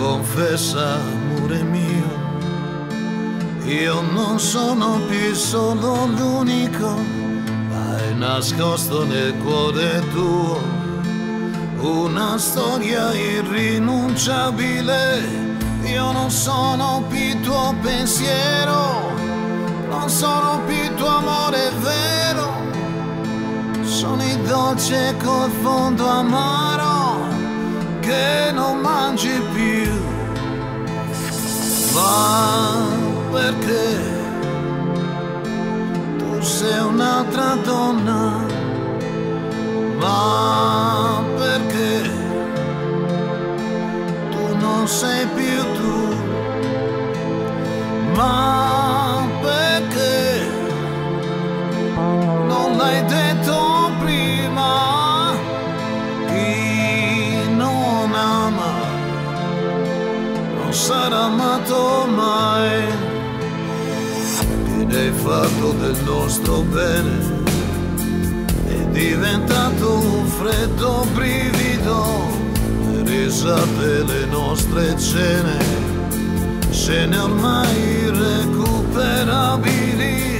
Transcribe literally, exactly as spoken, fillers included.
Confessa, amore mio, io non sono più solo l'unico, hai nascosto nel cuore tuo una storia irrinunciabile. Io non sono più tuo pensiero, non sono più tuo amore vero, sono il dolce col fondo amaro che non mangi più. Ma perché tu sei un'altra donna? Ma perché tu non sei più tu? Ma perché non l'hai detto prima? Chi non ama non sarà amato mai. Che ne hai fatto del nostro bene? È diventato un freddo brivido, le risate, le nostre cene, scene ormai irrecuperabili.